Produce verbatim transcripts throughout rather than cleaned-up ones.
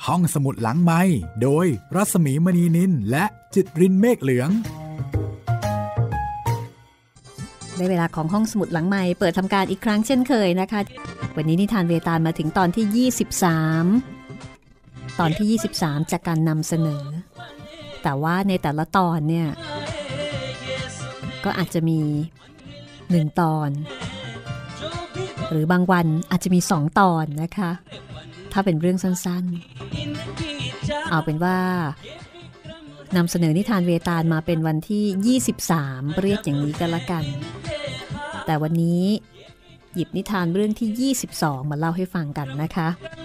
ห้องสมุดหลังไมค์โดยรัศมีมณีนินและจิตรินเมฆเหลืองได้เวลาของห้องสมุดหลังไมค์เปิดทำการอีกครั้งเช่นเคยนะคะวันนี้นิทานเวตาลมาถึงตอนที่ยี่สิบสามตอนที่ยี่สิบสามจากการนำเสนอแต่ว่าในแต่ละตอนเนี่ยก็อาจจะมีหนึ่งตอนหรือบางวันอาจจะมีสองตอนนะคะถ้าเป็นเรื่องสั้นๆเอาเป็นว่านำเสนอนิทานเวตาลมาเป็นวันที่ยี่สิบสามเรียกอย่างนี้ก็แล้วกันแต่วันนี้หยิบนิทานเรื่องที่ยี่สิบสองมาเล่าให้ฟังกันนะคะ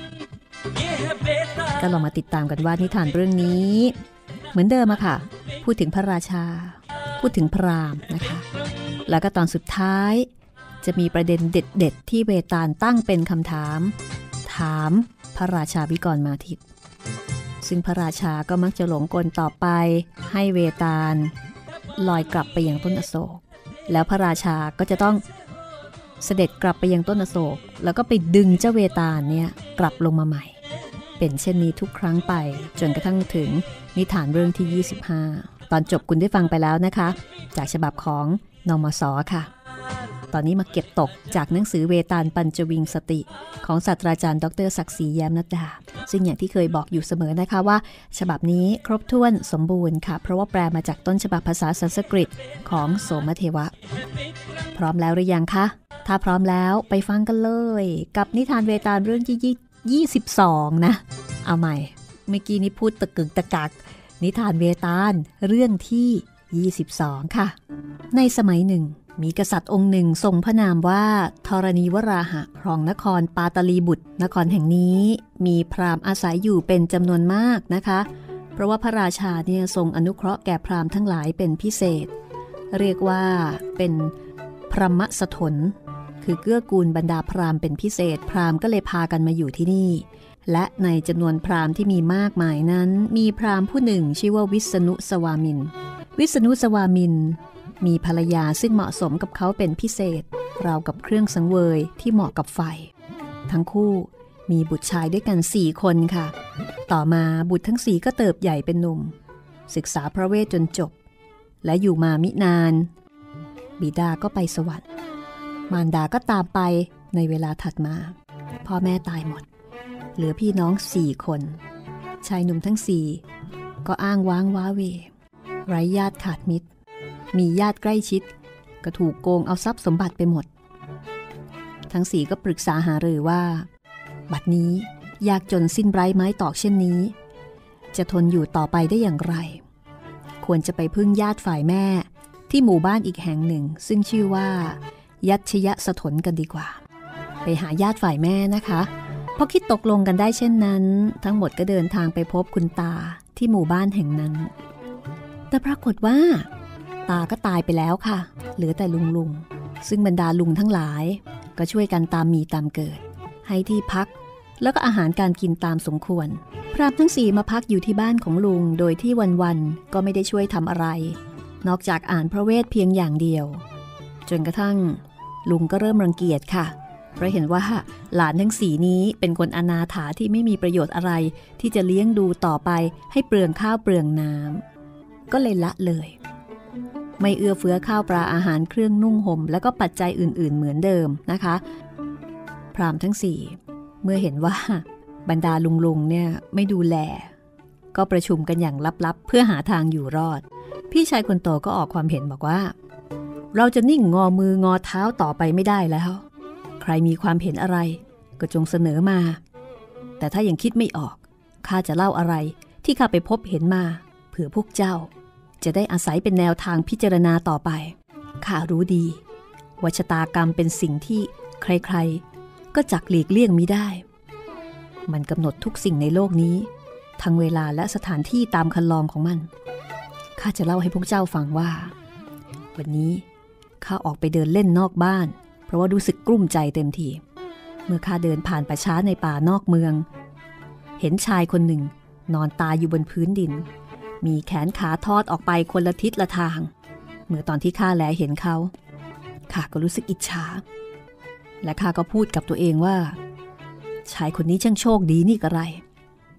ก็ลองมาติดตามกันว่านิทานเรื่องนี้เหมือนเดิมอะค่ะพูดถึงพระราชาพูดถึงพราหมณ์นะคะแล้วก็ตอนสุดท้ายจะมีประเด็นเด็ดๆที่เวตาลตั้งเป็นคำถามถามพระราชาวิกรมาทิตซึ่งพระราชาก็มักจะหลงกลต่อไปให้เวตาลลอยกลับไปยังต้นอโศกแล้วพระราชาก็จะต้องเสด็จกลับไปยังต้นอโศกแล้วก็ไปดึงเจ้าเวตาลเนี่ยกลับลงมาใหม่เป็นเช่นนี้ทุกครั้งไปจนกระทั่งถึงนิทานเรื่องที่ยี่สิบห้าตอนจบคุณได้ฟังไปแล้วนะคะจากฉบับของนมส.ค่ะตอนนี้มาเก็บตกจากหนังสือเวตาลปัญจวิงสติของศาสตราจารย์ดรศักดิ์ศรีแย้มนัดดาซึ่งอย่างที่เคยบอกอยู่เสมอนะคะว่าฉบับนี้ครบถ้วนสมบูรณ์ค่ะเพราะว่าแปลมาจากต้นฉบับภาษาสันสกฤตของโสมเทวะพร้อมแล้วหรือยังคะถ้าพร้อมแล้วไปฟังกันเลยกับนิทานเวตาลเรื่องที่ยี่สิบสองนะเอาใหม่เมื่อกี้นี้พูดตะกึกตะกักนิทานเวตาลเรื่องที่ยี่สิบสองค่ะในสมัยหนึ่งมีกษัตริย์องค์หนึ่งทรงพระนามว่าธรณีวราหะครองนครปาตลีบุตรนครแห่งนี้มีพราหมณ์อาศัยอยู่เป็นจำนวนมากนะคะเพราะว่าพระราชาเนี่ยทรงอนุเคราะห์แก่พราหมณ์ทั้งหลายเป็นพิเศษเรียกว่าเป็นพรหมสถนคือเกื้อกูลบรรดาพราหมณ์เป็นพิเศษพราหมณ์ก็เลยพากันมาอยู่ที่นี่และในจำนวนพราหมณ์ที่มีมากมายนั้นมีพราหมณ์ผู้หนึ่งชื่อว่าวิษณุสวามินวิษณุสวามินมีภรรยาซึ่งเหมาะสมกับเขาเป็นพิเศษราวกับเครื่องสังเวยที่เหมาะกับไฟทั้งคู่มีบุตรชายด้วยกันสี่คนค่ะต่อมาบุตรทั้งสี่ก็เติบใหญ่เป็นหนุ่มศึกษาพระเวทจนจบและอยู่มามินานบิดาก็ไปสวรรค์มารดาก็ตามไปในเวลาถัดมาพ่อแม่ตายหมดเหลือพี่น้องสี่คนชายหนุ่มทั้งสี่ก็อ้างว้างว้าเหวไร้ญาติขาดมิตรมีญาติใกล้ชิดก็ถูกโกงเอาทรัพย์สมบัติไปหมดทั้งสี่ก็ปรึกษาหารือว่าบัดนี้ยากจนสิ้นไร้ไม้ตอกเช่นนี้จะทนอยู่ต่อไปได้อย่างไรควรจะไปพึ่งญาติฝ่ายแม่ที่หมู่บ้านอีกแห่งหนึ่งซึ่งชื่อว่ายัชยสถนกันดีกว่าไปหาญาติฝ่ายแม่นะคะพอคิดตกลงกันได้เช่นนั้นทั้งหมดก็เดินทางไปพบคุณตาที่หมู่บ้านแห่งนั้นแต่ปรากฏว่าตาก็ตายไปแล้วค่ะเหลือแต่ลุงลุงซึ่งบรรดาลุงทั้งหลายก็ช่วยกันตามมีตามเกิดให้ที่พักแล้วก็อาหารการกินตามสมควรพราหมณ์ทั้งสี่มาพักอยู่ที่บ้านของลุงโดยที่วันๆก็ไม่ได้ช่วยทำอะไรนอกจากอ่านพระเวทเพียงอย่างเดียวจนกระทั่งลุงก็เริ่มรังเกียจค่ะเพราะเห็นว่าหลานทั้งสี่นี้เป็นคนอนาถาที่ไม่มีประโยชน์อะไรที่จะเลี้ยงดูต่อไปให้เปลืองข้าวเปลืองน้ำก็เลยละเลยไม่เอื้อเฟื้อข้าวปลาอาหารเครื่องนุ่งห่มแล้วก็ปัจจัยอื่นๆเหมือนเดิมนะคะพราหมณ์ทั้งสี่เมื่อเห็นว่าบรรดาลุงๆเนี่ยไม่ดูแลก็ประชุมกันอย่างลับๆเพื่อหาทางอยู่รอดพี่ชายคนโตก็ออกความเห็นบอกว่าเราจะนิ่งงอมืองอเท้าต่อไปไม่ได้แล้วใครมีความเห็นอะไรก็จงเสนอมาแต่ถ้ายังคิดไม่ออกข้าจะเล่าอะไรที่ข้าไปพบเห็นมาเผื่อพวกเจ้าจะได้อาศัยเป็นแนวทางพิจารณาต่อไปข้ารู้ดีว่าชะตากรรมเป็นสิ่งที่ใครๆก็จักหลีกเลี่ยงมิได้มันกำหนดทุกสิ่งในโลกนี้ทั้งเวลาและสถานที่ตามคันลองของมันข้าจะเล่าให้พวกเจ้าฟังว่าวันนี้ข้าออกไปเดินเล่นนอกบ้านเพราะว่ารู้สึกกลุ้มใจเต็มทีเมื่อข้าเดินผ่านป่าช้าในป่านอกเมืองเห็นชายคนหนึ่งนอนตายอยู่บนพื้นดินมีแขนขาทอดออกไปคนละทิศละทางเมื่อตอนที่ข้าแลเห็นเขาข้าก็รู้สึกอิจฉาและข้าก็พูดกับตัวเองว่าชายคนนี้ช่างโชคดีนี่กระไร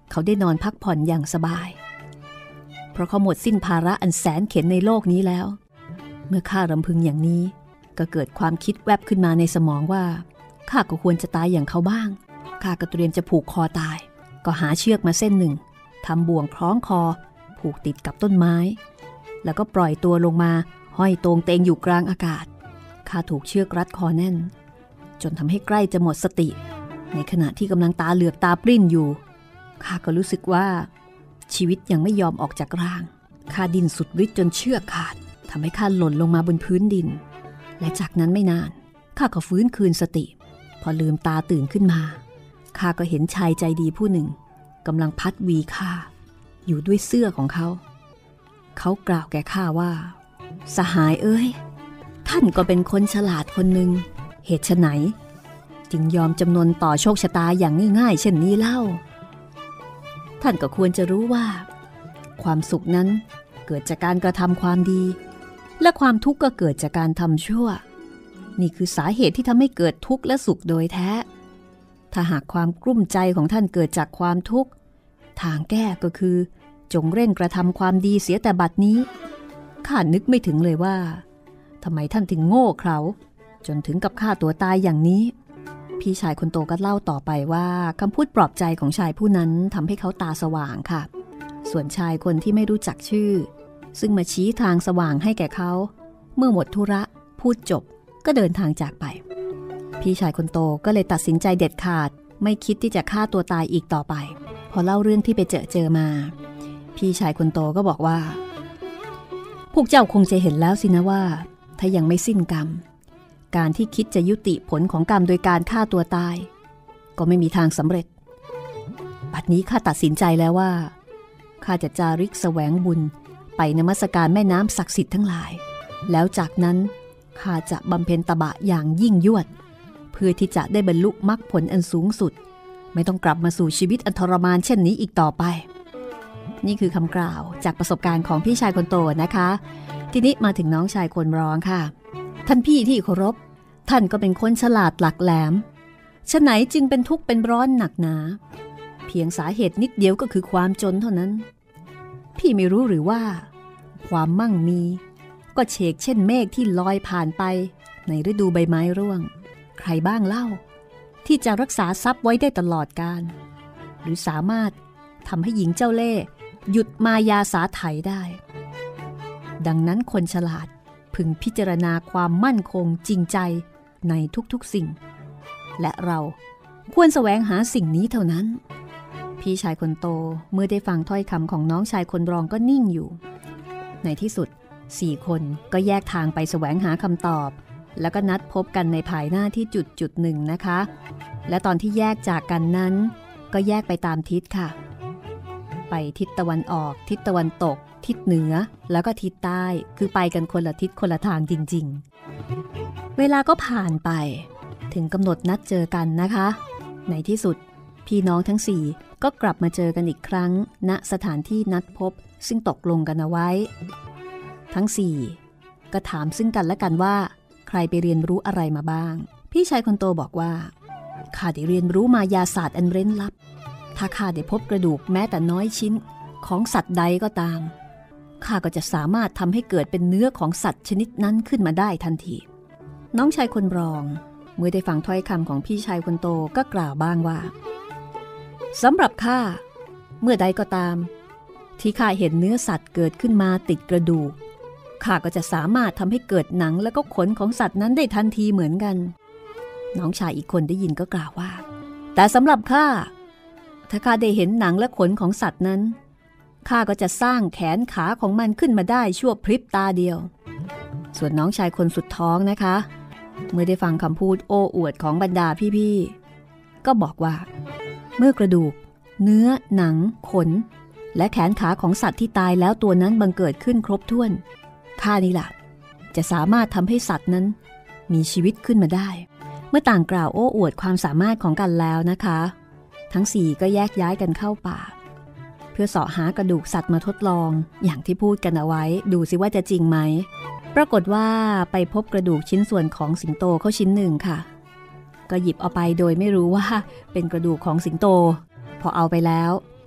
เขาได้นอนพักผ่อนอย่างสบายเพราะเขาหมดสิ้นภาระอันแสนเข็ญในโลกนี้แล้วเมื่อข้ารำพึงอย่างนี้ก็เกิดความคิดแวบขึ้นมาในสมองว่าข้าก็ควรจะตายอย่างเขาบ้างข้าก็เตรียมจะผูกคอตายก็หาเชือกมาเส้นหนึ่งทำบ่วงคล้องคอผูกติดกับต้นไม้แล้วก็ปล่อยตัวลงมาห้อยตรงเตงอยู่กลางอากาศข้าถูกเชือกรัดคอแน่นจนทำให้ใกล้จะหมดสติในขณะที่กำลังตาเหลือกตาปริ้นอยู่ข้าก็รู้สึกว่าชีวิตยังไม่ยอมออกจากร่างข้าดิ้นสุดฤทธิ์จนเชือกขาดทำให้ข้าหล่นลงมาบนพื้นดินและจากนั้นไม่นานข้าก็ฟื้นคืนสติพอลืมตาตื่นขึ้นมาข้าก็เห็นชายใจดีผู้หนึ่งกำลังพัดวีข้าอยู่ด้วยเสื้อของเขาเขากล่าวแก่ข้าว่าสหายเอ้ยท่านก็เป็นคนฉลาดคนหนึ่งเหตุไฉนจึงยอมจำนนต่อโชคชะตาอย่างง่ายๆเช่นนี้เล่าท่านก็ควรจะรู้ว่าความสุขนั้นเกิดจากการกระทำความดีและความทุกข์ก็เกิดจากการทำชั่วนี่คือสาเหตุที่ทำให้เกิดทุกข์และสุขโดยแท้ถ้าหากความกลุ้มใจของท่านเกิดจากความทุกข์ทางแก้ก็คือจงเร่งกระทำความดีเสียแต่บัดนี้ข้านึกไม่ถึงเลยว่าทำไมท่านถึงโง่เขลาจนถึงกับฆ่าตัวตายอย่างนี้พี่ชายคนโตก็เล่าต่อไปว่าคำพูดปลอบใจของชายผู้นั้นทำให้เขาตาสว่างค่ะส่วนชายคนที่ไม่รู้จักชื่อซึ่งมาชี้ทางสว่างให้แก่เขาเมื่อหมดธุระพูดจบก็เดินทางจากไปพี่ชายคนโตก็เลยตัดสินใจเด็ดขาดไม่คิดที่จะฆ่าตัวตายอีกต่อไปพอเล่าเรื่องที่ไปเจอเจอมาพี่ชายคนโตก็บอกว่าพวกเจ้าคงจะเห็นแล้วสินะว่าถ้ายังไม่สิ้นกรรมการที่คิดจะยุติผลของกรรมโดยการฆ่าตัวตายก็ไม่มีทางสำเร็จบัดนี้ข้าตัดสินใจแล้วว่าข้าจะจาริกแสวงบุญไปนมัสการแม่น้ำศักดิ์สิทธิ์ทั้งหลายแล้วจากนั้นข้าจะบำเพ็ญตบะอย่างยิ่งยวดเพื่อที่จะได้บรรลุมรรคผลอันสูงสุดไม่ต้องกลับมาสู่ชีวิตอันทรมานเช่นนี้อีกต่อไปนี่คือคำกล่าวจากประสบการณ์ของพี่ชายคนโตนะคะทีนี้มาถึงน้องชายคนรองค่ะท่านพี่ที่เคารพท่านก็เป็นคนฉลาดหลักแหลมฉะไหนจึงเป็นทุกข์เป็นร้อนหนักหนาเพียงสาเหตุนิดเดียวก็คือความจนเท่านั้นพี่ไม่รู้หรือว่าความมั่งมีก็เฉกเช่นเมฆที่ลอยผ่านไปในฤดูใบไม้ร่วงใครบ้างเล่าที่จะรักษาทรัพย์ไว้ได้ตลอดกาลหรือสามารถทำให้หญิงเจ้าเล่ห์หยุดมายาสาไถได้ดังนั้นคนฉลาดพึงพิจารณาความมั่นคงจริงใจในทุกๆสิ่งและเราควรแสวงหาสิ่งนี้เท่านั้นพี่ชายคนโตเมื่อได้ฟังถ้อยคำของน้องชายคนรองก็นิ่งอยู่ในที่สุดสี่คนก็แยกทางไปแสวงหาคำตอบแล้วก็นัดพบกันในภายหน้าที่จุดจุดหนึ่งนะคะและตอนที่แยกจากกันนั้นก็แยกไปตามทิศค่ะไปทิศตะวันออกทิศตะวันตกทิศเหนือแล้วก็ทิศใต้คือไปกันคนละทิศคนละทางจริงๆเวลาก็ผ่านไปถึงกำหนดนัดเจอกันนะคะในที่สุดพี่น้องทั้งสี่ก็กลับมาเจอกันอีกครั้งณสถานที่นัดพบซึ่งตกลงกันเอาไว้ทั้งสี่ก็ถามซึ่งกันและกันว่าใครไปเรียนรู้อะไรมาบ้างพี่ชายคนโตบอกว่าข้าได้เรียนรู้มายาศาสตร์อันเร้นลับถ้าข้าได้พบกระดูกแม้แต่น้อยชิ้นของสัตว์ใดก็ตามข้าก็จะสามารถทำให้เกิดเป็นเนื้อของสัตว์ชนิดนั้นขึ้นมาได้ทันทีน้องชายคนรองเมื่อได้ฟังถ้อยคำของพี่ชายคนโตก็กล่าวบ้างว่าสำหรับข้าเมื่อใดก็ตามที่ข้าเห็นเนื้อสัตว์เกิดขึ้นมาติดกระดูกข้าก็จะสามารถทำให้เกิดหนังและก็ขนของสัตว์นั้นได้ทันทีเหมือนกันน้องชายอีกคนได้ยินก็กล่าวว่าแต่สำหรับข้าถ้าข้าได้เห็นหนังและขนของสัตว์นั้นข้าก็จะสร้างแขนขาของมันขึ้นมาได้ชั่วพริบตาเดียวส่วนน้องชายคนสุดท้องนะคะเมื่อได้ฟังคำพูดโอ้อวดของบรรดาพี่ๆก็บอกว่าเมื่อกระดูกเนื้อหนังขนและแขนขาของสัตว์ที่ตายแล้วตัวนั้นบังเกิดขึ้นครบถ้วนข้านี่แหละจะสามารถทำให้สัตว์นั้นมีชีวิตขึ้นมาได้เมื่อต่างกล่าวโอ้อวดความสามารถของกันแล้วนะคะทั้งสี่ก็แยกย้ายกันเข้าป่าเพื่อเสาะหากระดูกสัตว์มาทดลองอย่างที่พูดกันเอาไว้ดูสิว่าจะจริงไหมปรากฏว่าไปพบกระดูกชิ้นส่วนของสิงโตเข้าชิ้นหนึ่งค่ะก็หยิบเอาไปโดยไม่รู้ว่าเป็นกระดูกของสิงโตพอเอาไปแล้ว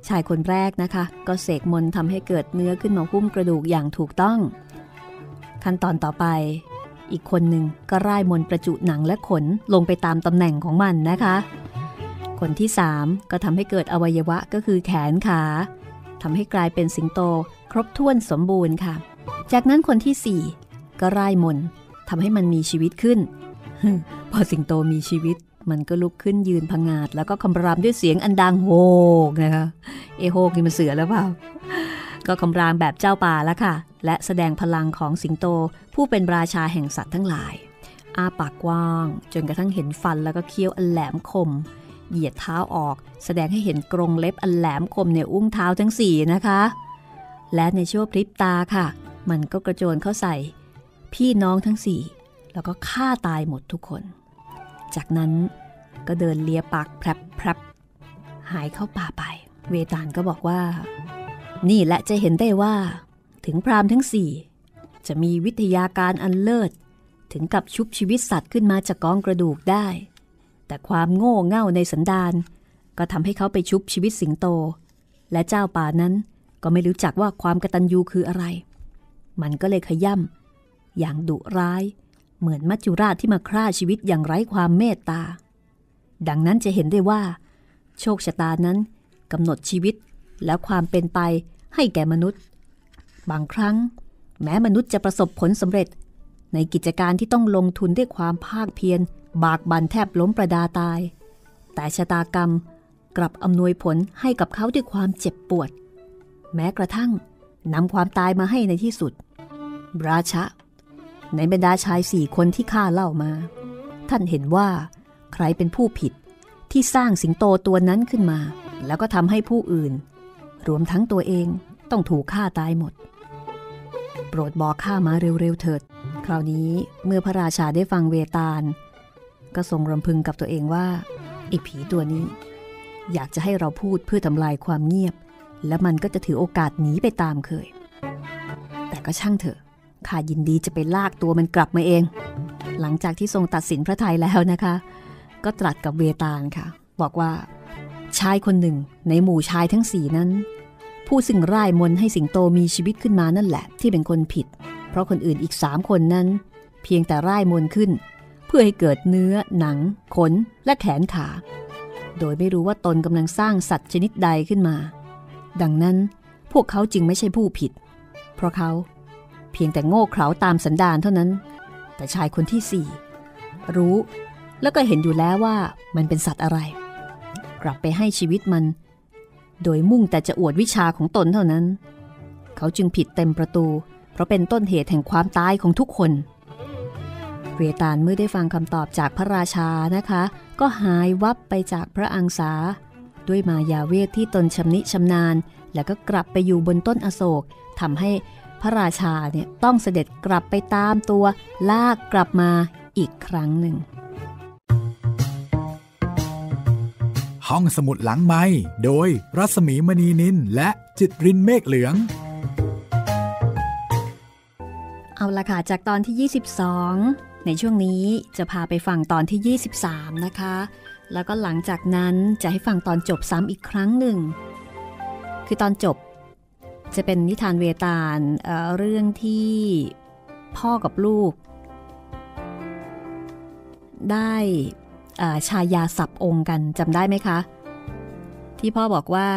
ชายคนแรกนะคะก็เสกมนต์ทำให้เกิดเนื้อขึ้นมาหุ้มกระดูกอย่างถูกต้องขั้นตอนต่อไปอีกคนหนึ่งก็ร่ายมนต์ประจุหนังและขนลงไปตามตำแหน่งของมันนะคะคนที่สามก็ทำให้เกิดอวัยวะก็คือแขนขาทำให้กลายเป็นสิงโตครบถ้วนสมบูรณ์ค่ะจากนั้นคนที่สี่ก็ร่ายมนต์ทำให้มันมีชีวิตขึ้น พอสิงโตมีชีวิตมันก็ลุกขึ้นยืนผงาดแล้วก็คำรามด้วยเสียงอันดังโฮกนะคะเอโฮกนี่มันเสือแล้วเปล่าก็คำรามแบบเจ้าป่าแล้วค่ะและแสดงพลังของสิงโตผู้เป็นราชาแห่งสัตว์ทั้งหลายอ้าปากกว้างจนกระทั่งเห็นฟันแล้วก็เคี้ยวอันแหลมคมเหยียดเท้าออกแสดงให้เห็นกรงเล็บอันแหลมคมในอุ้งเท้าทั้งสี่นะคะและในชั่วพริบตาค่ะมันก็กระโจนเข้าใส่พี่น้องทั้งสี่แล้วก็ฆ่าตายหมดทุกคนจากนั้นก็เดินเลียปากแพรบๆหายเข้าป่าไปเวตาลก็บอกว่านี่แหละจะเห็นได้ว่าถึงพราหมณ์ทั้งสี่จะมีวิทยาการอันเลิศถึงกับชุบชีวิตสัตว์ขึ้นมาจากกองกระดูกได้แต่ความโง่เง่าในสันดานก็ทำให้เขาไปชุบชีวิตสิงโตและเจ้าป่านั้นก็ไม่รู้จักว่าความกตัญญูคืออะไรมันก็เลยขย่ำอย่างดุร้ายเหมือนมัจจุราชที่มาฆ่าชีวิตอย่างไร้ความเมตตาดังนั้นจะเห็นได้ว่าโชคชะตานั้นกำหนดชีวิตและความเป็นไปให้แก่มนุษย์บางครั้งแม้มนุษย์จะประสบผลสำเร็จในกิจการที่ต้องลงทุนด้วยความภาคเพียรบากบั่นแทบล้มประดาตายแต่ชะตากรรมกลับอำนวยผลให้กับเขาด้วยความเจ็บปวดแม้กระทั่งนำความตายมาให้ในที่สุดราชะในบรรดาชายสี่คนที่ข้าเล่ามาท่านเห็นว่าใครเป็นผู้ผิดที่สร้างสิงโตตัวนั้นขึ้นมาแล้วก็ทำให้ผู้อื่นรวมทั้งตัวเองต้องถูกฆ่าตายหมดโปรดบอกข้ามาเร็วๆเถิดคราวนี้เมื่อพระราชาได้ฟังเวตาลก็ทรงรำพึงกับตัวเองว่าไอ้ผีตัวนี้อยากจะให้เราพูดเพื่อทำลายความเงียบและมันก็จะถือโอกาสหนีไปตามเคยแต่ก็ช่างเถอะข้ายินดีจะไปลากตัวมันกลับมาเองหลังจากที่ทรงตัดสินพระทัยแล้วนะคะก็ตรัสกับเวตาลค่ะบอกว่าชายคนหนึ่งในหมู่ชายทั้งสี่นั้นผู้ซึ่งร่ายมนต์ให้สิงโตมีชีวิตขึ้นมานั่นแหละที่เป็นคนผิดเพราะคนอื่นอีกสามคนนั้นเพียงแต่ร่ายมนต์ขึ้นเพื่อให้เกิดเนื้อหนังขนและแขนขาโดยไม่รู้ว่าตนกำลังสร้างสัตว์ชนิดใดขึ้นมาดังนั้นพวกเขาจึงไม่ใช่ผู้ผิดเพราะเขาเพียงแต่โง่เขลาตามสันดานเท่านั้นแต่ชายคนที่สี่รู้แล้วก็เห็นอยู่แล้วว่ามันเป็นสัตว์อะไรกลับไปให้ชีวิตมันโดยมุ่งแต่จะอวดวิชาของตนเท่านั้นเขาจึงผิดเต็มประตูเพราะเป็นต้นเหตุแห่งความตายของทุกคนเวตาลเมื่อได้ฟังคำตอบจากพระราชานะคะก็หายวับไปจากพระอังสาด้วยมายาเวทที่ตนชำนิชำนาญแล้วก็กลับไปอยู่บนต้นอโศกทำให้พระราชาเนี่ยต้องเสด็จกลับไปตามตัวลากกลับมาอีกครั้งหนึ่งห้องสมุดหลังไมค์โดยรัศมีมณีนินและจิตรินเมฆเหลืองเอาละค่ะจากตอนที่ยี่สิบสองในช่วงนี้จะพาไปฟังตอนที่ยี่สิบสามนะคะแล้วก็หลังจากนั้นจะให้ฟังตอนจบซ้ำอีกครั้งหนึ่งคือตอนจบจะเป็นนิทานเวตาล เอ่อ เรื่องที่พ่อกับลูกได้ชายาสับองค์กันจำได้ไหมคะที่พ่อบอกว่า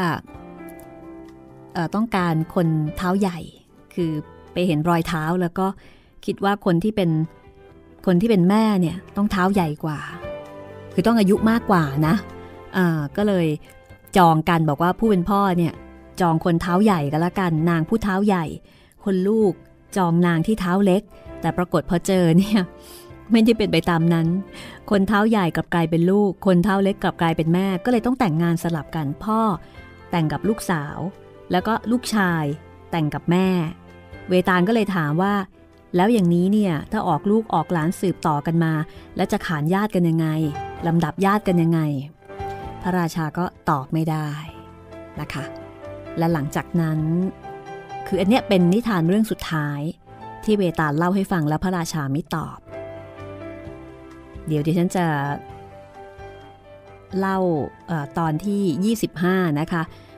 ต้องการคนเท้าใหญ่คือไปเห็นรอยเท้าแล้วก็คิดว่าคนที่เป็นคนที่เป็นแม่เนี่ยต้องเท้าใหญ่กว่าคือต้องอายุมากกว่านะอ่าก็เลยจองกันบอกว่าผู้เป็นพ่อเนี่ยจองคนเท้าใหญ่ก็แล้วกันนางผู้เท้าใหญ่คนลูกจองนางที่เท้าเล็กแต่ปรากฏพอเจอเนี่ยไม่ได้เป็นไปตามนั้นคนเท้าใหญ่กลับกลายเป็นลูกคนเท้าเล็กกลับกลายเป็นแม่ก็เลยต้องแต่งงานสลับกันพ่อแต่งกับลูกสาวแล้วก็ลูกชายแต่งกับแม่เวตาลก็เลยถามว่าแล้วอย่างนี้เนี่ยถ้าออกลูกออกหลานสืบต่อกันมาแล้วจะขานญาติกันยังไงลำดับญาติกันยังไงพระราชาก็ตอบไม่ได้นะคะและหลังจากนั้นคืออันเนี้ยเป็นนิทานเรื่องสุดท้ายที่เวตาลเล่าให้ฟังแล้วพระราชาไม่ตอบเดี๋ยวดิฉันจะเล่าเอ่อตอนที่ยี่สิบห้านะคะ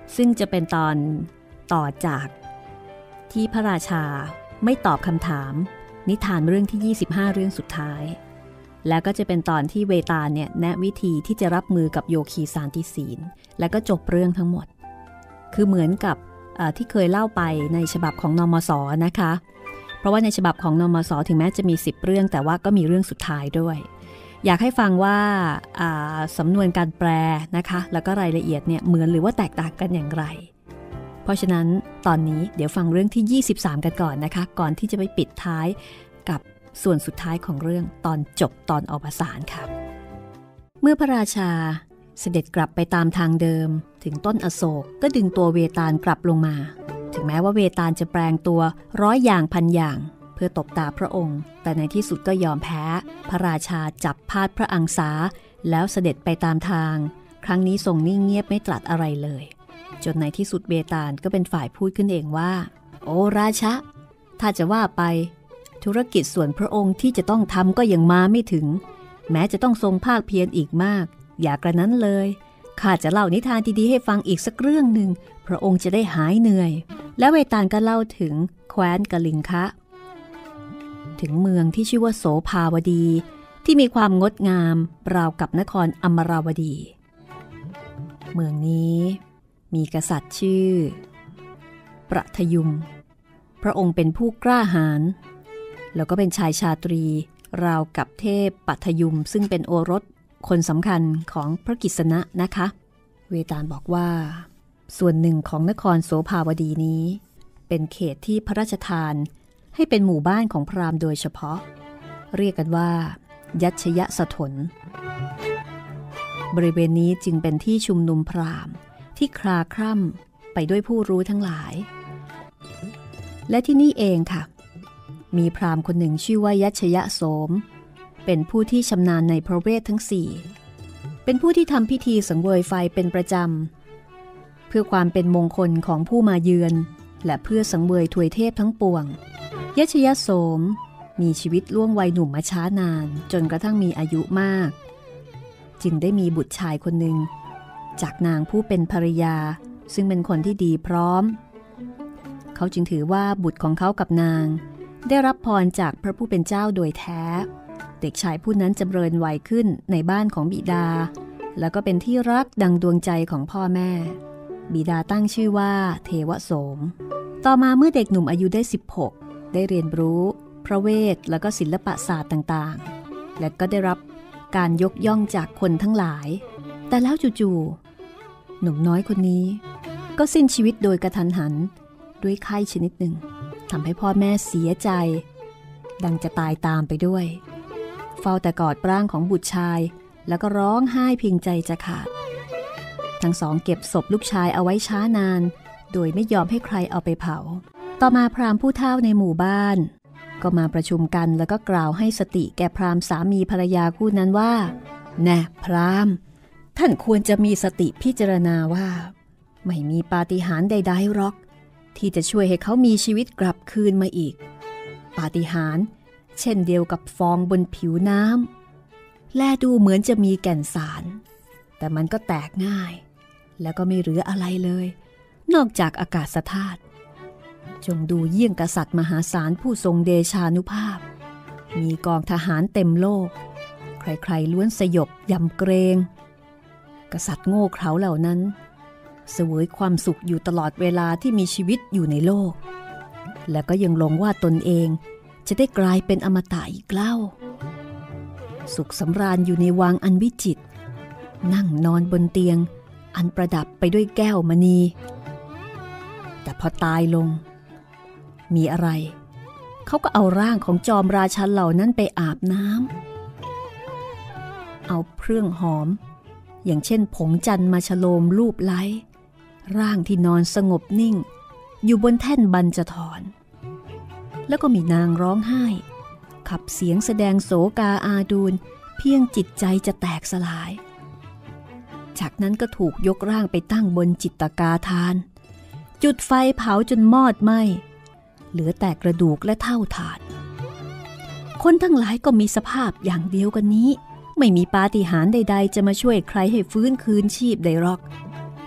ซึ่งจะเป็นตอนต่อจากที่พระราชาไม่ตอบคำถามนิทานเรื่องที่ยี่สิบห้าเรื่องสุดท้ายแล้วก็จะเป็นตอนที่เวตาลเนี่ยแนะวิธีที่จะรับมือกับโยคีสานติศีลแล้วก็จบเรื่องทั้งหมดคือเหมือนกับที่เคยเล่าไปในฉบับของนมส.นะคะเพราะว่าในฉบับของนมส.ถึงแม้จะมีสิบเรื่องแต่ว่าก็มีเรื่องสุดท้ายด้วยอยากให้ฟังว่าสำนวนการแปลนะคะแล้วก็รายละเอียดเนี่ยเหมือนหรือว่าแตกต่างกันอย่างไรเพราะฉะนั้นตอนนี้เดี๋ยวฟังเรื่องที่ยี่สิบสามกันก่อนนะคะก่อนที่จะไปปิดท้ายกับส่วนสุดท้ายของเรื่องตอนจบตอนอวสานค่ะเมื่อพระราชาเสด็จกลับไปตามทางเดิมถึงต้นอโศกก็ดึงตัวเวตาลกลับลงมาถึงแม้ว่าเวตาลจะแปลงตัวร้อยอย่างพันอย่างเพื่อตบตาพระองค์แต่ในที่สุดก็ยอมแพ้พระราชาจับพาดพระอังสาแล้วเสด็จไปตามทางครั้งนี้ทรงนิ่งเงียบไม่ตรัสอะไรเลยจนในที่สุดเวตาลก็เป็นฝ่ายพูดขึ้นเองว่าโอ้ราชะถ้าจะว่าไปธุรกิจส่วนพระองค์ที่จะต้องทำก็ยังมาไม่ถึงแม้จะต้องทรงภาคเพียรอีกมากอย่ากระนั้นเลยข้าจะเล่านิทานดีๆให้ฟังอีกสักเรื่องหนึ่งพระองค์จะได้หายเหนื่อยและเวตาลก็เล่าถึงแคว้นกลิงคะถึงเมืองที่ชื่อว่าโสภาวดีที่มีความงดงามราวกับนครอมราวดีเมืองนี้มีกษัตริย์ชื่อประทยุมพระองค์เป็นผู้กล้าหาญแล้วก็เป็นชายชาตรีราวกับเทพปัทยุมซึ่งเป็นโอรสคนสำคัญของพระกิษณะนะคะเวตาลบอกว่าส่วนหนึ่งของนครโสภาวดีนี้เป็นเขตที่พระราชทานให้เป็นหมู่บ้านของพราหมณ์โดยเฉพาะเรียกกันว่ายัชยสถนบริเวณนี้จึงเป็นที่ชุมนุมพราหมณ์ที่คลาคร่ำไปด้วยผู้รู้ทั้งหลายและที่นี่เองค่ะมีพราหมณ์คนหนึ่งชื่อว่ายัชยโสมเป็นผู้ที่ชำนาญในพระเวททั้งสี่เป็นผู้ที่ทำพิธีสังเวยไฟเป็นประจำเพื่อความเป็นมงคลของผู้มาเยือนและเพื่อสังเวยทวยเทพทั้งปวงยัชยโสมมีชีวิตล่วงวัยหนุ่มมาช้านานจนกระทั่งมีอายุมากจึงได้มีบุตรชายคนหนึ่งจากนางผู้เป็นภริยาซึ่งเป็นคนที่ดีพร้อมเขาจึงถือว่าบุตรของเขากับนางได้รับพรจากพระผู้เป็นเจ้าโดยแท้เด็กชายผู้นั้นจำเริญวัยขึ้นในบ้านของบิดาแล้วก็เป็นที่รักดังดวงใจของพ่อแม่บิดาตั้งชื่อว่าเทวโสมต่อมาเมื่อเด็กหนุ่มอายุได้สิบหกได้เรียนรู้พระเวทแล้วก็ศิลปศาสตร์ต่างๆและก็ได้รับการยกย่องจากคนทั้งหลายแต่แล้วจู่ๆหนุ่มน้อยคนนี้ก็สิ้นชีวิตโดยกระทันหันด้วยไข้ชนิดหนึ่งทำให้พ่อแม่เสียใจดังจะตายตามไปด้วยเฝ้าแต่กอดร่างของบุตรชายแล้วก็ร้องไห้เพียงใจจะขาดทั้งสองเก็บศพลูกชายเอาไว้ช้านานโดยไม่ยอมให้ใครเอาไปเผาต่อมาพราหมณ์ผู้เฒ่าในหมู่บ้านก็มาประชุมกันแล้วก็กล่าวให้สติแก่พราหมณ์สามีภรรยาคู่นั้นว่าแน่พราหมณ์ท่านควรจะมีสติพิจารณาว่าไม่มีปาฏิหาริย์ใดๆหรอกที่จะช่วยให้เขามีชีวิตกลับคืนมาอีกปาฏิหาริย์เช่นเดียวกับฟองบนผิวน้ำแลดูเหมือนจะมีแก่นสารแต่มันก็แตกง่ายแล้วก็ไม่เหลืออะไรเลยนอกจากอากาศธาตุจงดูเยี่ยงกษัตริย์มหาศาลผู้ทรงเดชานุภาพมีกองทหารเต็มโลกใครๆล้วนสยบยำเกรงกษัตริย์โง่เขลาเหล่านั้นเสวยความสุขอยู่ตลอดเวลาที่มีชีวิตอยู่ในโลกและก็ยังหลงว่าตนเองจะได้กลายเป็นอมตะอีกเล่าสุขสำราญอยู่ในวังอันวิจิตรนั่งนอนบนเตียงอันประดับไปด้วยแก้วมณีแต่พอตายลงมีอะไรเขาก็เอาร่างของจอมราชันเหล่านั้นไปอาบน้ำเอาเครื่องหอมอย่างเช่นผงจันทร์มาฉโลมลูบไล้ร่างที่นอนสงบนิ่งอยู่บนแท่นบรรจทรแล้วก็มีนางร้องไห้ขับเสียงแสดงโศกาอาดูลเพียงจิตใจจะแตกสลายจากนั้นก็ถูกยกร่างไปตั้งบนจิตกาทานจุดไฟเผาจนมอดไหม้เหลือแต่กระดูกและเท่าฐานคนทั้งหลายก็มีสภาพอย่างเดียวกันนี้ไม่มีปาฏิหาริย์ใดๆจะมาช่วยใครให้ฟื้นคืนชีพได้หรอก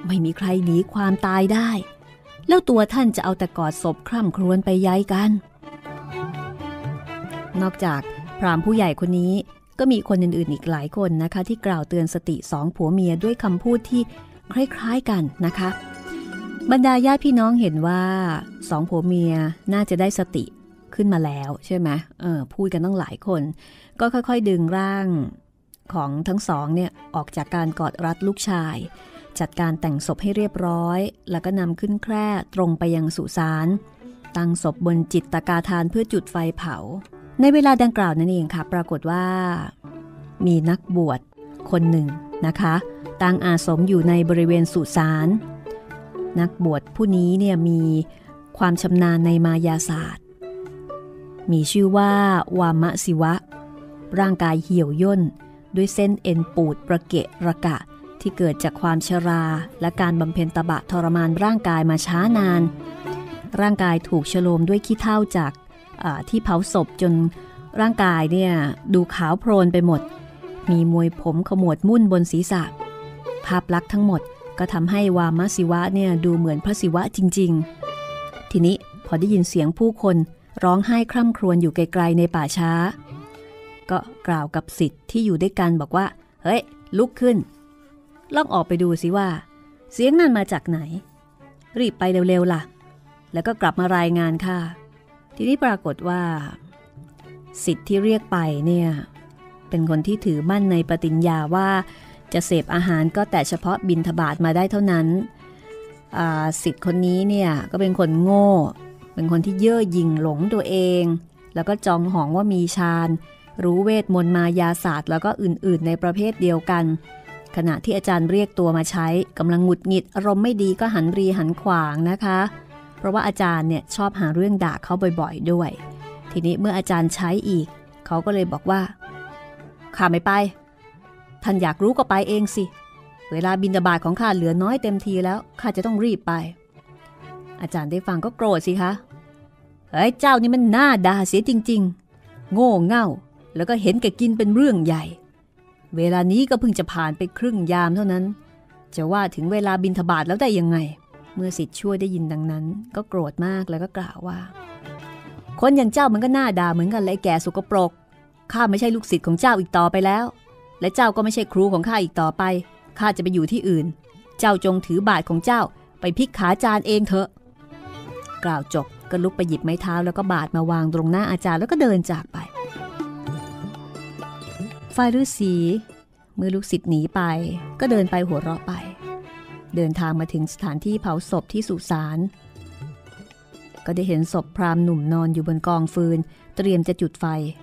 ไม่มีใครหนีความตายได้แล้วตัวท่านจะเอาแต่กอดศพคร่ำครวญไปย้ายกันนอกจากพราหมณ์ผู้ใหญ่คนนี้ก็มีคนอื่นๆอีกหลายคนนะคะที่กล่าวเตือนสติสองผัวเมียด้วยคำพูดที่คล้ายๆกันนะคะบรรดาญาติพี่น้องเห็นว่าสองผัวเมียน่าจะได้สติขึ้นมาแล้วใช่ไหมเออพูดกันตั้งหลายคนก็ค่อยๆดึงร่างของทั้งสองเนี่ยออกจากการกอดรัดลูกชายจัดการแต่งศพให้เรียบร้อยแล้วก็นำขึ้นแคร่ตรงไปยังสุสานตั้งศพบนจิตตกาทานเพื่อจุดไฟเผาในเวลาดังกล่าวนั่นเองค่ะปรากฏว่ามีนักบวชคนหนึ่งนะคะตั้งอาสมอยู่ในบริเวณสุสานนักบวชผู้นี้เนี่ยมีความชำนาญในมายาศาสตร์มีชื่อว่าวามะศิวะร่างกายเหี่ยวย่นด้วยเส้นเอ็นปูดประเกะระกะที่เกิดจากความชราและการบำเพ็ญตบะทรมานร่างกายมาช้านานร่างกายถูกฉโลมด้วยขี้เถ้าจากที่เผาศพจนร่างกายเนี่ยดูขาวโพลนไปหมดมีมวยผมขมวดมุ่นบนศีรษะภาพลักษณ์ทั้งหมดก็ทำให้วามะศิวะเนี่ยดูเหมือนพระศิวะจริงๆทีนี้พอได้ยินเสียงผู้คนร้องไห้คร่ำครวญอยู่ไกลๆในป่าช้าก็กล่าวกับศิษย์ที่อยู่ด้วยกันบอกว่าเฮ้ยลุกขึ้นลองออกไปดูสิว่าเสียงนั้นมาจากไหนรีบไปเร็วๆล่ะแล้วก็กลับมารายงานค่ะทีนี้ปรากฏว่าศิษย์ที่เรียกไปเนี่ยเป็นคนที่ถือมั่นในปฏิญญาว่าจะเสพอาหารก็แต่เฉพาะบิณฑบาตมาได้เท่านั้นศิษย์คนนี้เนี่ยก็เป็นคนโง่เป็นคนที่เย่อหยิ่งหลงตัวเองแล้วก็จองหองว่ามีฌานรู้เวทมนต์มายาศาสตร์แล้วก็อื่นๆในประเภทเดียวกันขณะที่อาจารย์เรียกตัวมาใช้กำลังหงุดหงิดอารมณ์ไม่ดีก็หันรีหันขวางนะคะเพราะว่าอาจารย์เนี่ยชอบหาเรื่องด่าเขาบ่อยๆด้วยทีนี้เมื่ออาจารย์ใช้อีกเขาก็เลยบอกว่าข้าไม่ไปท่านอยากรู้ก็ไปเองสิเวลาบิณฑบาตของข้าเหลือน้อยเต็มทีแล้วข้าจะต้องรีบไปอาจารย์ได้ฟังก็โกรธสิคะเฮ้ยเจ้านี่มันน่าด่าเสียจริงๆโง่เง่าแล้วก็เห็นแก่กินเป็นเรื่องใหญ่เวลานี้ก็เพิ่งจะผ่านไปครึ่งยามเท่านั้นจะว่าถึงเวลาบิณฑบาตแล้วได้ยังไงเมื่อศิษย์ช่วยได้ยินดังนั้นก็โกรธมากแล้วก็กล่าวว่าคนอย่างเจ้ามันก็น่าด่าเหมือนกันเลยแก่สกปรกข้าไม่ใช่ลูกศิษย์ของเจ้าอีกต่อไปแล้วและเจ้าก็ไม่ใช่ครูของข้าอีกต่อไปข้าจะไปอยู่ที่อื่นเจ้าจงถือบาตรของเจ้าไปพลิกขาจารย์เองเถอะกล่าวจบก็ลุกไปหยิบไม้เท้าแล้วก็บาตรมาวางตรงหน้าอาจารย์แล้วก็เดินจากไปฝ่ายฤาษีเมื่อลูกศิษย์หนีไปก็เดินไปหัวเราะไปเดินทางมาถึงสถานที่เผาศพที่สุสานก็ได้เห็นศพพราหมณ์หนุ่มนอนอยู่บนกองฟืนเตรียมจะจุดไฟ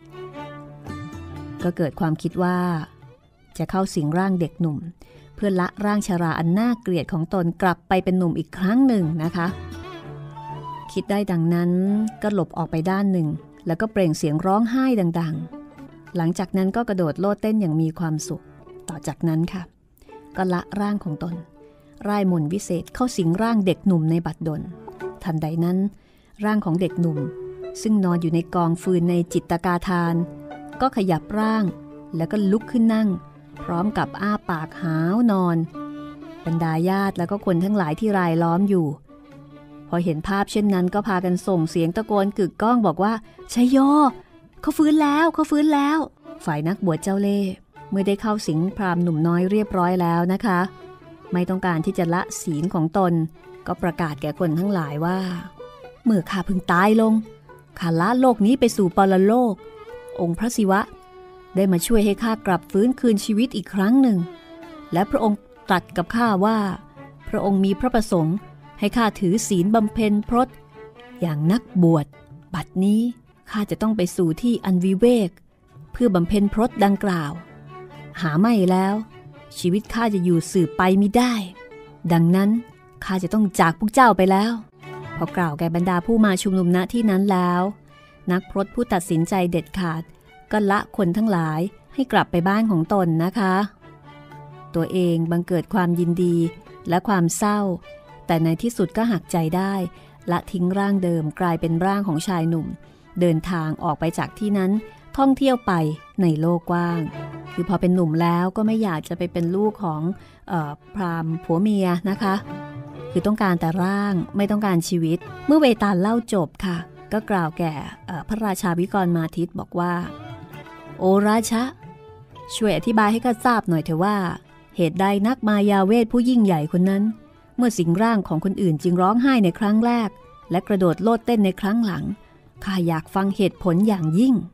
ก็เกิดความคิดว่าจะเข้าสิงร่างเด็กหนุ่มเพื่อละร่างชราอันน่าเกลียดของตนกลับไปเป็นหนุ่มอีกครั้งหนึ่งนะคะคิดได้ดังนั้นก็หลบออกไปด้านหนึ่งแล้วก็เปล่งเสียงร้องไห้ดังๆหลังจากนั้นก็กระโดดโลดเต้นอย่างมีความสุขต่อจากนั้นค่ะก็ละร่างของตนร่ายมนต์วิเศษเข้าสิงร่างเด็กหนุ่มในบัดดลทันใดนั้นร่างของเด็กหนุ่มซึ่งนอนอยู่ในกองฟืนในจิตตกาทานก็ขยับร่างแล้วก็ลุกขึ้นนั่งพร้อมกับอ้าปากหาวนอนบรรดาญาติแล้วก็คนทั้งหลายที่รายล้อมอยู่พอเห็นภาพเช่นนั้นก็พากันส่งเสียงตะโกนกึกก้องบอกว่าชัยโยเขาฟื้นแล้วเขาฟื้นแล้วฝ่ายนักบวชเจ้าเล่ห์เมื่อได้เข้าสิงพราหมณ์หนุ่มน้อยเรียบร้อยแล้วนะคะไม่ต้องการที่จะละศีลของตนก็ประกาศแก่คนทั้งหลายว่าเมื่อข้าเพิ่งตายลงข้าละโลกนี้ไปสู่ปรโลกองค์พระศิวะได้มาช่วยให้ข้ากลับฟื้นคืนชีวิตอีกครั้งหนึ่งและพระองค์ตรัสกับข้าว่าพระองค์มีพระประสงค์ให้ข้าถือศีลบำเพ็ญพรตอย่างนักบวชบัดนี้ข้าจะต้องไปสู่ที่อันวิเวกเพื่อบำเพ็ญพรตดังกล่าวหาไม่แล้วชีวิตข้าจะอยู่สืบไปมิได้ดังนั้นข้าจะต้องจากพวกเจ้าไปแล้วพอกล่าวแก่บรรดาผู้มาชุมนุมณที่นั้นแล้วนักพรตผู้ตัดสินใจเด็ดขาดก็ละคนทั้งหลายให้กลับไปบ้านของตนนะคะตัวเองบังเกิดความยินดีและความเศร้าแต่ในที่สุดก็หักใจได้ละทิ้งร่างเดิมกลายเป็นร่างของชายหนุ่มเดินทางออกไปจากที่นั้นท่องเที่ยวไปในโลกกว้างคือพอเป็นหนุ่มแล้วก็ไม่อยากจะไปเป็นลูกของเอ่อพราหมณ์ผัวเมียนะคะคือต้องการแต่ร่างไม่ต้องการชีวิตเมื่อเวตาลเล่าจบค่ะก็กล่าวแก่พระราชาวิกรมาทิตบอกว่าโอราชะช่วยอธิบายให้ข้าทราบหน่อยเถอะว่าเหตุใดนักมายาเวทผู้ยิ่งใหญ่คนนั้นเมื่อสิงร่างของคนอื่นจึงร้องไห้ในครั้งแรกและกระโดดโลดเต้นในครั้งหลังข้าอยากฟังเหตุผลอย่างยิ่ง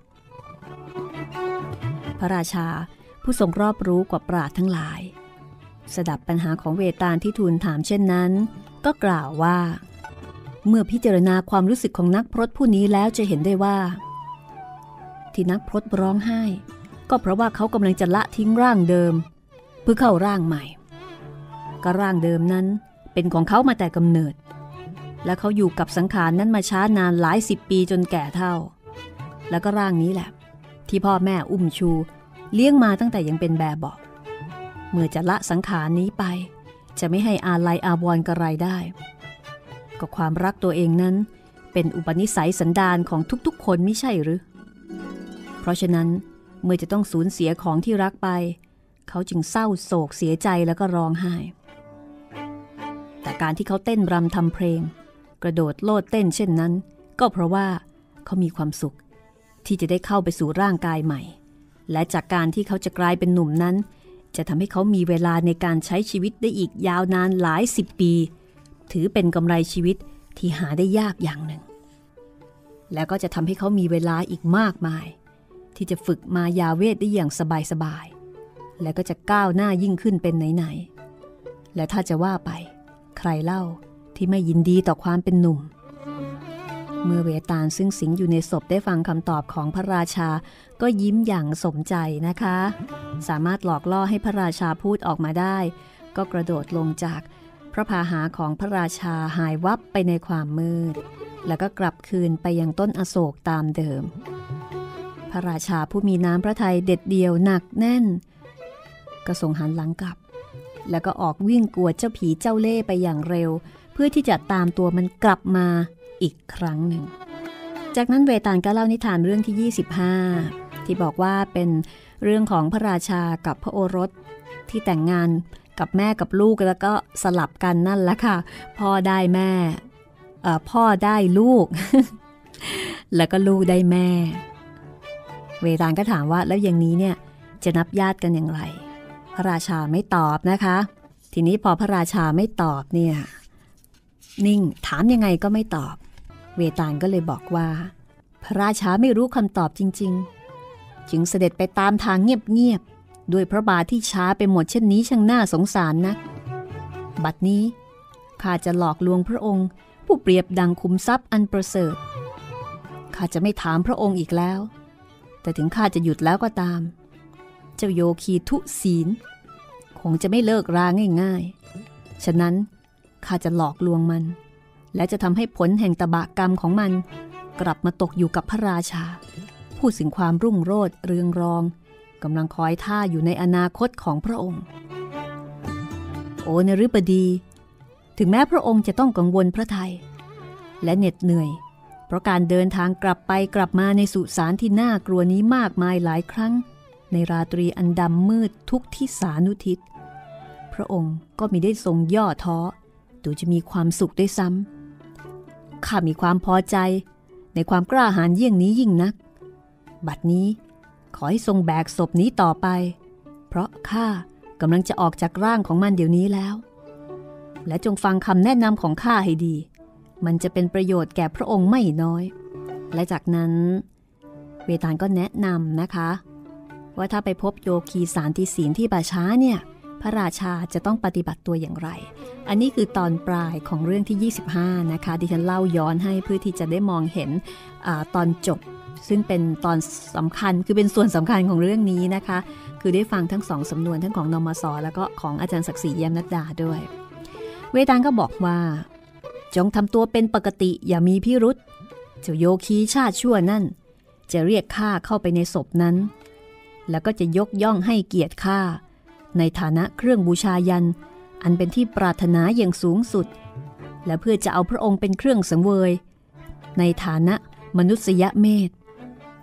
พระราชาผู้ทรงรอบรู้กว่าปราชญ์ทั้งหลายสดับปัญหาของเวตาลที่ทูลถามเช่นนั้นก็กล่าวว่าเมื่อพิจารณาความรู้สึกของนักพรตผู้นี้แล้วจะเห็นได้ว่าที่นักพรตร้องไห้ก็เพราะว่าเขากำลังจะละทิ้งร่างเดิมเพื่อเข้าร่างใหม่ก็ร่างเดิมนั้นเป็นของเขามาแต่กำเนิดและเขาอยู่กับสังขารนั้นมาช้านานหลายสิบปีจนแก่เฒ่าแล้วก็ร่างนี้แหละที่พ่อแม่อุ้มชูเลี้ยงมาตั้งแต่ยังเป็นแบบเบาะเมื่อจะละสังขารนี้ไปจะไม่ให้อาลัยอาวรณ์กระไรได้ก็ความรักตัวเองนั้นเป็นอุปนิสัยสันดานของทุกๆคนไม่ใช่หรือเพราะฉะนั้นเมื่อจะต้องสูญเสียของที่รักไปเขาจึงเศร้าโศกเสียใจแล้วก็ร้องไห้แต่การที่เขาเต้นรำทำเพลงกระโดดโลดเต้นเช่นนั้นก็เพราะว่าเขามีความสุขที่จะได้เข้าไปสู่ร่างกายใหม่และจากการที่เขาจะกลายเป็นหนุ่มนั้นจะทำให้เขามีเวลาในการใช้ชีวิตได้อีกยาวนานหลายสิบปีถือเป็นกำไรชีวิตที่หาได้ยากอย่างหนึ่งแล้วก็จะทำให้เขามีเวลาอีกมากมายที่จะฝึกมายาเวทได้อย่างสบายๆและก็จะก้าวหน้ายิ่งขึ้นเป็นไหนๆและถ้าจะว่าไปใครเล่าที่ไม่ยินดีต่อความเป็นหนุ่มเมื่อเวตาลซึ่งสิงอยู่ในศพได้ฟังคำตอบของพระราชาก็ยิ้มอย่างสมใจนะคะสามารถหลอกล่อให้พระราชาพูดออกมาได้ก็กระโดดลงจากพระพาหาของพระราชาหายวับไปในความมืดแล้วก็กลับคืนไปยังต้นอโศกตามเดิมพระราชาผู้มีน้ำพระทัยเด็ดเดี่ยวหนักแน่นก็ทรงหันหลังกลับแล้วก็ออกวิ่งกวดเจ้าผีเจ้าเล่ห์ไปอย่างเร็วเพื่อที่จะตามตัวมันกลับมาอีกครั้งหนึ่งจากนั้นเวตาลก็เล่านิทานเรื่องที่ยี่สิบห้าที่บอกว่าเป็นเรื่องของพระราชากับพระโอรสที่แต่งงานกับแม่กับลูกแล้วก็สลับกันนั่นแหละค่ะพ่อได้แม่เอ่อพ่อได้ลูก แล้วก็ลูกได้แม่เวตาลก็ถามว่าแล้วอย่างนี้เนี่ยจะนับญาติกันอย่างไรพระราชาไม่ตอบนะคะทีนี้พอพระราชาไม่ตอบเนี่ยนิ่งถามยังไงก็ไม่ตอบเวตาลก็เลยบอกว่าพระราชาไม่รู้คำตอบจริงๆจึงเสด็จไปตามทางเงียบๆด้วยพระบาทที่ช้าไปหมดเช่นนี้ช่างน่าสงสารนะบัดนี้ข้าจะหลอกลวงพระองค์ผู้เปรียบดังขุมทรัพย์อันประเสริฐข้าจะไม่ถามพระองค์อีกแล้วแต่ถึงข้าจะหยุดแล้วก็ตามเจ้าโยคีทุศีลคงจะไม่เลิกราง่ายๆฉะนั้นข้าจะหลอกลวงมันและจะทำให้ผลแห่งตบะกรรมของมันกลับมาตกอยู่กับพระราชาผู้ถึงความรุ่งโรจน์เรืองรองกำลังคอยท่าอยู่ในอนาคตของพระองค์โอนฤบดีถึงแม้พระองค์จะต้องกังวลพระทัยและเหน็ดเหนื่อยเพราะการเดินทางกลับไปกลับมาในสุสานที่น่ากลัวนี้มากมายหลายครั้งในราตรีอันดำมืดทุกทิศานุทิศพระองค์ก็มิได้ทรงย่อท้อดูจะมีความสุขด้วยซ้ำข้ามีความพอใจในความกล้าหาญเยี่ยงนี้ยิ่งนักบัดนี้ขอให้ทรงแบกศพนี้ต่อไปเพราะข้ากำลังจะออกจากร่างของมันเดี๋ยวนี้แล้วและจงฟังคำแนะนำของข้าให้ดีมันจะเป็นประโยชน์แก่พระองค์ไม่น้อยและจากนั้นเวตาลก็แนะนำนะคะว่าถ้าไปพบโยคีสารติศีลที่ป่าช้าเนี่ยพระราชาจะต้องปฏิบัติตัวอย่างไรอันนี้คือตอนปลายของเรื่องที่ยี่สิบห้านะคะดิฉันเล่าย้อนให้เพื่อที่จะได้มองเห็นอาตอนจบซึ่งเป็นตอนสำคัญคือเป็นส่วนสำคัญของเรื่องนี้นะคะคือได้ฟังทั้งสองสำนวนทั้งของนมส.แล้วก็ของอาจารย์ศักดิ์ศรีเยี่ยมนัดดาด้วยเวตาลก็บอกว่าจงทำตัวเป็นปกติอย่ามีพิรุธเจ้าโยคีชาติชั่วนั่นจะเรียกข้าเข้าไปในศพนั้นแล้วก็จะยกย่องให้เกียรติข้าในฐานะเครื่องบูชายันอันเป็นที่ปรารถนาอย่างสูงสุดและเพื่อจะเอาพระองค์เป็นเครื่องสังเวยในฐานะมนุษยเมธ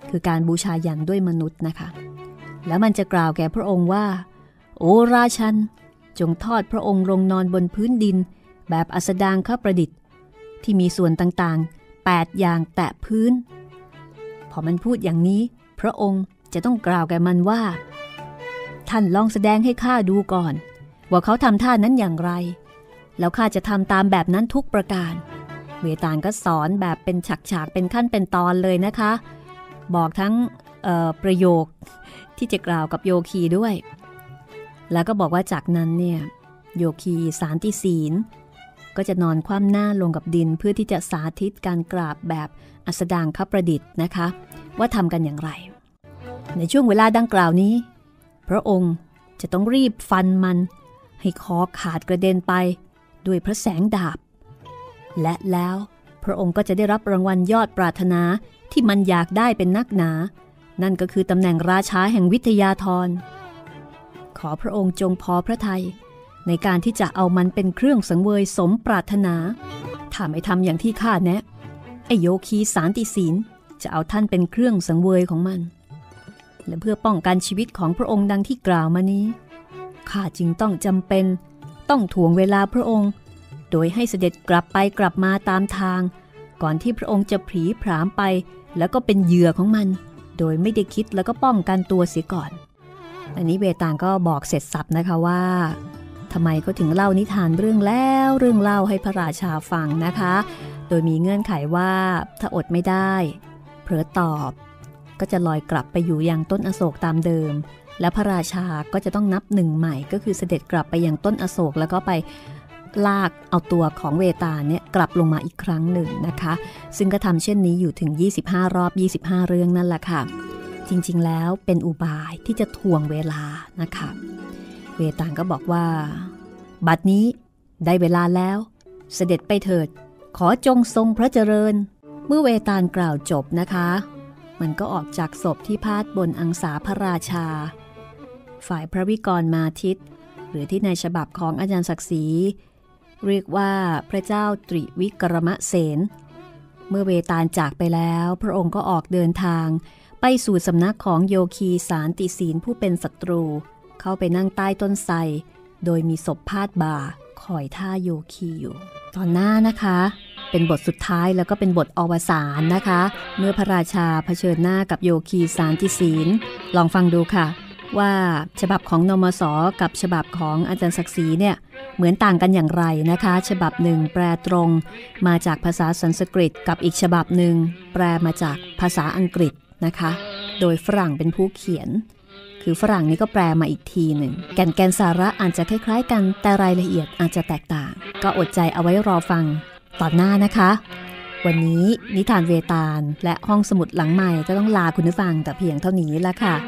คือการบูชายันด้วยมนุษย์นะคะแล้วมันจะกล่าวแก่พระองค์ว่าโอ้ราชันจงทอดพระองค์ลงนอนบนพื้นดินแบบอัสดางคประดิษฐ์ที่มีส่วนต่างๆแปดอย่างแตะพื้นพอมันพูดอย่างนี้พระองค์จะต้องกล่าวแก่มันว่าท่านลองแสดงให้ข้าดูก่อนว่าเขาทำท่านั้นอย่างไรแล้วข้าจะทำตามแบบนั้นทุกประการเวตาลก็สอนแบบเป็นฉากๆเป็นขั้นเป็นตอนเลยนะคะบอกทั้งประโยคที่จะกล่าวกับโยคีด้วยแล้วก็บอกว่าจากนั้นเนี่ยโยคีสานติศีลก็จะนอนคว่ำหน้าลงกับดินเพื่อที่จะสาธิตการกราบแบบอัสดางคประดิษฐ์นะคะว่าทำกันอย่างไรในช่วงเวลาดังกล่าวนี้พระองค์จะต้องรีบฟันมันให้คอขาดกระเด็นไปด้วยพระแสงดาบและแล้วพระองค์ก็จะได้รับรางวัลยอดปรารถนาที่มันอยากได้เป็นนักหนานั่นก็คือตำแหน่งราชาแห่งวิทยาธรขอพระองค์จงพอพระทัยในการที่จะเอามันเป็นเครื่องสังเวยสมปรารถนาถ้าไม่ทำอย่างที่ข้าแนะไอโยคีสานติศีลจะเอาท่านเป็นเครื่องสังเวยของมันและเพื่อป้องกันชีวิตของพระองค์ดังที่กล่าวมานี้ข้าจึงต้องจำเป็นต้องถ่วงเวลาพระองค์โดยให้เสด็จกลับไปกลับมาตามทางก่อนที่พระองค์จะผลีผลามไปแล้วก็เป็นเหยื่อของมันโดยไม่ได้คิดแล้วก็ป้องกันตัวเสียก่อนอันนี้เวตาลก็บอกเสร็จสับนะคะว่าทำไมเขาถึงเล่านิทานเรื่องแล้วเรื่องเล่าให้พระราชาฟังนะคะโดยมีเงื่อนไขว่าถ้าอดไม่ได้เผลอตอบก็จะลอยกลับไปอยู่ยังต้นอโศกตามเดิมและพระราชาก็จะต้องนับหนึ่งใหม่ก็คือเสด็จกลับไปยังต้นอโศกแล้วก็ไปลากเอาตัวของเวตาลเนี่ยกลับลงมาอีกครั้งหนึ่งนะคะซึ่งก็ทำเช่นนี้อยู่ถึงยี่สิบห้ารอบยี่สิบห้าเรื่องนั่นแหละค่ะจริงๆแล้วเป็นอุบายที่จะทวงเวลานะคะเวตาลก็บอกว่าบัดนี้ได้เวลาแล้วเสด็จไปเถิดขอจงทรงพระเจริญเมื่อเวตาลกล่าวจบนะคะมันก็ออกจากศพที่พาดบนอังสาพระราชาฝ่ายพระวิกรมาทิตหรือที่ในฉบับของอาจารย์ศักดิ์ศรีเรียกว่าพระเจ้าตริวิกรมเสนเมื่อเวตาลจากไปแล้วพระองค์ก็ออกเดินทางไปสู่สำนักของโยคีสานติศีลผู้เป็นศัตรูเข้าไปนั่งใต้ต้นไทรโดยมีศพพาดบ่าคอยท่าโยคีอยู่ตอนหน้านะคะเป็นบทสุดท้ายแล้วก็เป็นบทอวสานนะคะเมื่อพระราชาเผชิญหน้ากับโยคีสานติศีลลองฟังดูค่ะว่าฉบับของนมส.กับฉบับของอาจารย์ศักดิ์ศรีเนี่ยเหมือนต่างกันอย่างไรนะคะฉบับหนึ่งแปลตรงมาจากภาษาสันสกฤตกับอีกฉบับหนึ่งแปลมาจากภาษาอังกฤษนะคะโดยฝรั่งเป็นผู้เขียนคือฝรั่งนี่ก็แปลมาอีกทีหนึ่งแก่นแกนสาระอาจจะคล้ายๆกันแต่รายละเอียดอาจจะแตกต่างก็อดใจเอาไว้รอฟังตอนหน้านะคะวันนี้นิทานเวตาลและห้องสมุดหลังใหม่ก็ต้องลาคุณผู้ฟังแต่เพียงเท่านี้ละค่ะ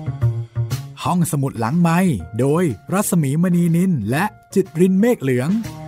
ห้องสมุดหลังไมค์โดยรัศมีมณีนินและจิตรินเมฆเหลือง